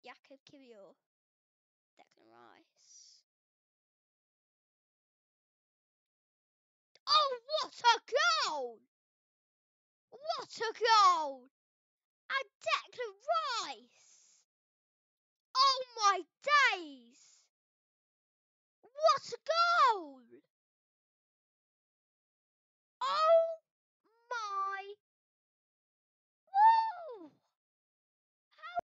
Declan Rice. Oh, what a goal! What a goal! And Declan Rice! Oh my days! What a goal!